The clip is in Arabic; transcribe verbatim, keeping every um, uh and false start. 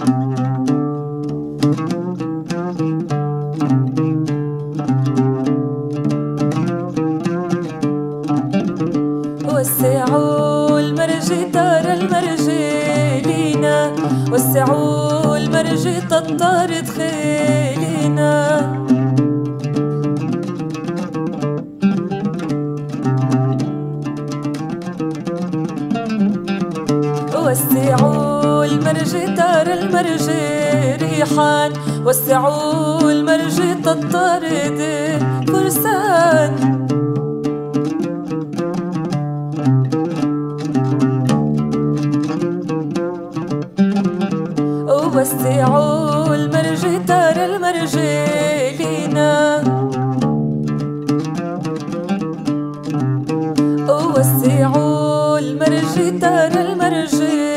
وسعوا المرج دار المرج لينا، وسعوا المرج تطار دخيلنا. وسعوا المرج دار المرج ريحان، وسعوا المرج تطرد فرسان. وسعوا المرج دار المرج لينا، وسعوا المرج دار المرج